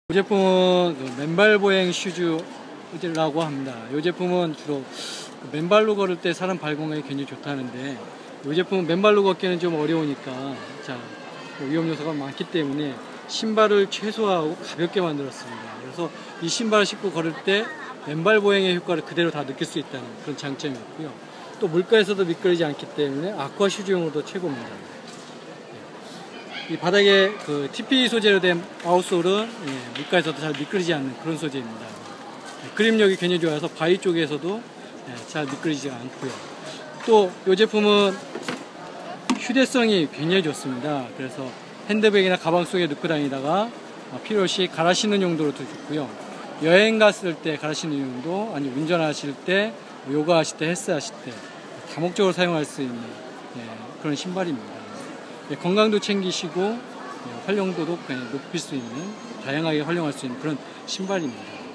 이 제품은 맨발 보행 슈즈라고 합니다. 이 제품은 주로 맨발로 걸을 때 사람 발 건강에 굉장히 좋다는데, 이 제품은 맨발로 걷기는 좀 어려우니까 위험 요소가 많기 때문에 신발을 최소화하고 가볍게 만들었습니다. 그래서 이 신발을 신고 걸을 때 맨발 보행의 효과를 그대로 다 느낄 수 있다는 그런 장점이 있고요. 또 물가에서도 미끄러지지 않기 때문에 아쿠아 슈즈용으로도 최고입니다. 이 바닥에 TP 소재로 된 아웃솔은 물가에서도 잘 미끄러지지 않는 그런 소재입니다. 그립력이 굉장히 좋아서 바위 쪽에서도 잘 미끄러지지 않고요. 또 이 제품은 휴대성이 굉장히 좋습니다. 그래서 핸드백이나 가방 속에 넣고 다니다가 필요시 갈아 신는 용도로도 좋고요. 여행 갔을 때 갈아 신는 용도, 아니면 운전하실 때, 요가 하실 때, 헬스 하실 때 다목적으로 사용할 수 있는 그런 신발입니다. 건강도 챙기시고 활용도도 높일 수 있는, 다양하게 활용할 수 있는 그런 신발입니다.